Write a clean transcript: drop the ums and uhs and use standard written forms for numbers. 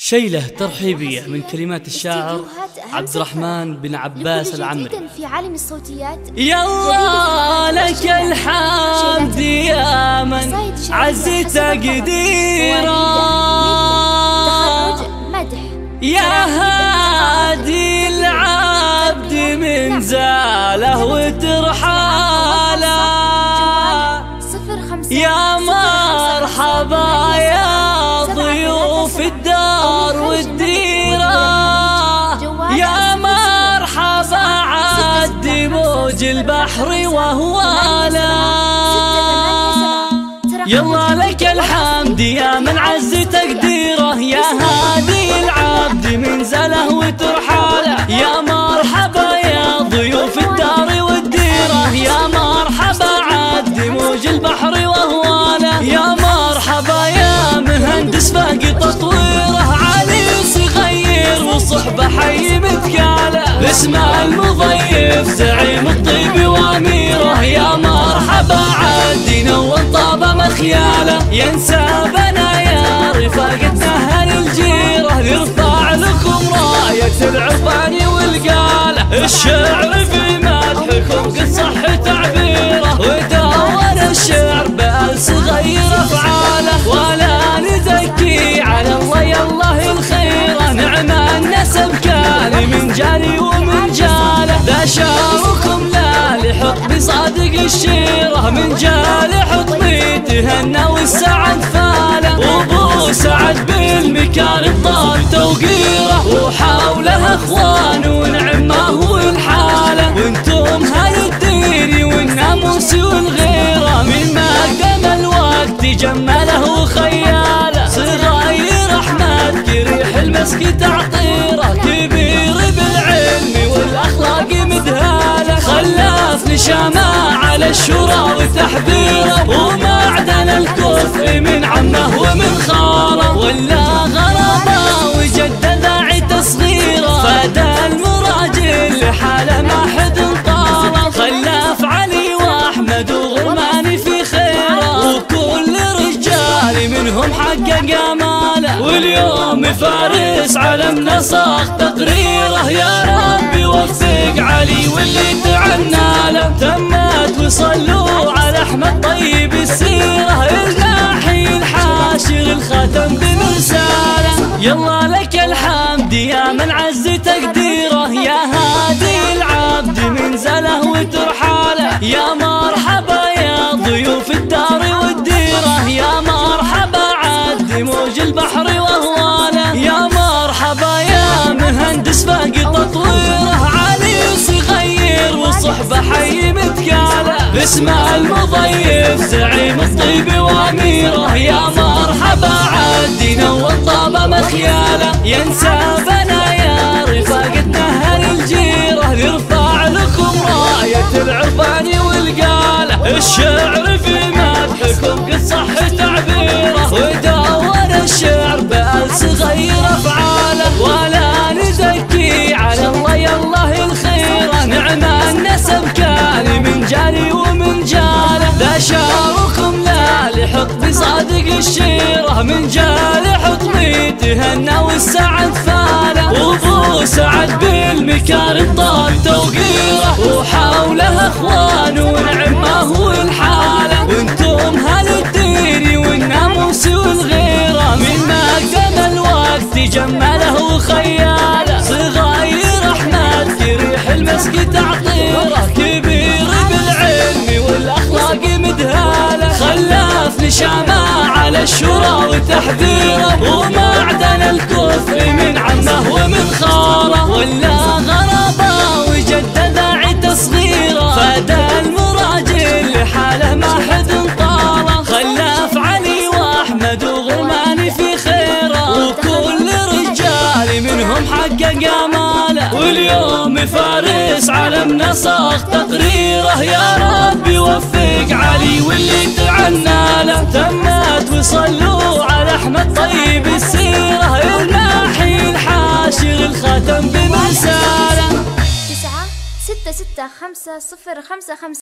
شيلة ترحيبية من كلمات الشاعر عبد الرحمن بن عباس العمري. في عالم الصوتيات يالله لك الحمد يا من عز تقديره، يا هادي العبد من زاله وترحاله، يا مرحبا يا ضيوف الدار والديرة، يا مرحبا عد موج البحر وهواله، يلا لك الحمد يا من عز تقديره، يا هادي العبد من زله وترحاله، يا مرحبا يا ضيوف الدار والديرة، يا مرحبا عد موج البحر وهواله، يا مرحبا يا مهندس باقي تطويره، علي صغير وصحبه حي متكاله، اسمع المضيف زعيم الطيب واميره، يا مرحبا عد نور طاب مخياله، ينسى بنا يا رفاقتنا اهل الجيره، نرفع لكم رايه العرفان والقاله، الشعر في مدحكم قد صح تعبيره، ودور الشعر بال صغير افعاله، ولا نزكي على الله يالله الخيره، نعم النسب كان من جاري ومن جاله، ذا شاركم لا لحط بصادق الشيره، من جال حطني تهنى والسعد فاله، وابو سعد بالمكارم طال توقيره، وحوله اخوان ونعم ما هو الحاله، وانتم هل الدين والناموس والغيره، من مقدم الوقت جمله وخياله، صغير احمد كريح المسك تعطيره، كبير بالعلم والاخلاق مدهاله، خلاف نشامه على الشورى وتحذيره، ومعدن الكفر من عمه ومن خاله، ولا غرابه وجد داعي تصغيره، فاد المراجل لحاله ما حد طاله، خلاف علي واحمد وغرمان في خيره، وكل رجال منهم حقق اماله، واليوم فارس علمنا صاغ تقريره، يا ربي وفق علي واللي تعنى له، تمت وصلوا على احمد طيب السيره، الناحي الحاشر الخاتم بمرساله، يلا لك الحمد يا من عز تقديره، يا هادي العبد من زله وترحاله، يا مرحبا يا ضيوف الدار والديره، يا مرحبا عد موج البحر وهواله، يا مرحبا يا مهندس باقي تطويره، علي صغير وصحبه حي متكاله، اسمع المضيف زعيم الطيب واميره، يا مرحبا عد نور طاب مخياله، ينسى بنا يا رفاقتنا اهل الجيره، نرفع لكم رايه العرفان والقاله، الشعر في مدحكم قد صح تعبيره، ودور الشعر بال صغير افعاله، ولا نزكي على الله يالله الخيره، نعم النسب كان من جاري ومن جاله، ذا شاركم لا لحط بصادق الشيره، من جال حطني تهنى والسعد فاله، وابو سعد بالمكارم طال توقيره، وحوله اخوان ونعم ما هو الحاله، وانتم هل الدين والناموس والغيره، من مقدم الوقت جمله وخياله، صغير احمد كريح المسك تعطيره، كبير بالعلم والاخلاق مدهاله، خلاف نشامه على الشورى وتحذيره، ومعدن الكفر من عمه ومن خاله، ولا غرابه وجد داعي تصغيره، فاد المراجل لحاله ما حد طاله، خلاف علي واحمد وغرمان في خيره، وكل رجال منهم حقق اماله، واليوم فارس علمنا صاغ تقريره، يا ربي وفق علي واللي تعنى له، تمت وصلوا على احمد طيب السيره، الناحي الحاشر الخاتم بمرساله. 9 6 6 5 0 5 5